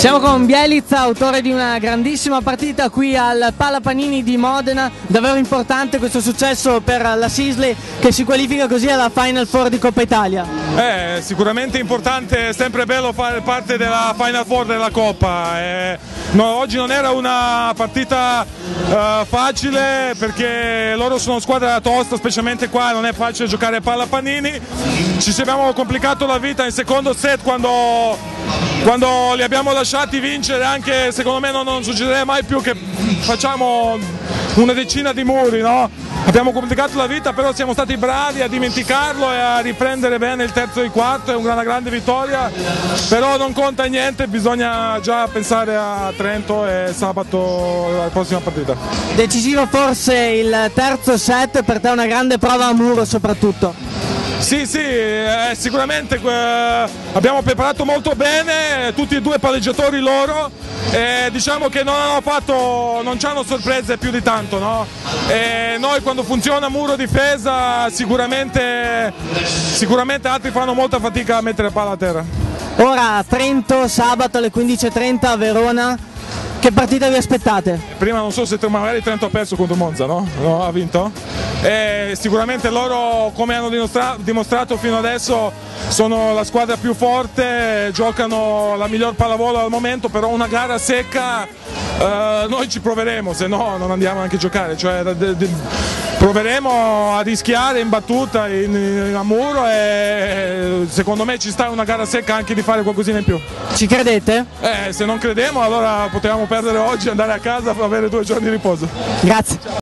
Siamo con Bjelica, autore di una grandissima partita qui al Palapanini di Modena, davvero importante questo successo per la Sisley che si qualifica così alla Final Four di Coppa Italia. Sicuramente importante, è sempre bello fare parte della Final Four della Coppa. Oggi non era una partita facile perché loro sono squadra tosta, specialmente qua non è facile giocare a Palapanini. Ci abbiamo complicato la vita in secondo set quando li abbiamo lasciati vincere, anche secondo me non succederà mai più che facciamo una decina di muri, no? Abbiamo complicato la vita, però siamo stati bravi a dimenticarlo e a riprendere bene il terzo e il quarto, è una grande vittoria, però non conta niente, bisogna già pensare a Trento e sabato la prossima partita. Decisivo forse il terzo set, per te una grande prova a muro soprattutto. Sì, sicuramente abbiamo preparato molto bene, tutti e due palleggiatori loro, diciamo che non ci hanno sorprese più di tanto, no? Noi quando funziona muro difesa sicuramente altri fanno molta fatica a mettere palla a terra. Ora Trento, sabato alle 15:30 a Verona. Che partita vi aspettate? Prima non so se magari Trento ha perso contro Monza, no? No, ha vinto? Sicuramente loro, come hanno dimostrato fino adesso, sono la squadra più forte, giocano la miglior pallavolo al momento, però una gara secca noi ci proveremo, se no non andiamo anche a giocare, cioè proveremo a rischiare in battuta, a muro, e secondo me ci sta una gara secca anche di fare qualcosina in più. Ci credete? Se non crediamo allora potevamo perdere oggi, andare a casa e avere 2 giorni di riposo. Grazie.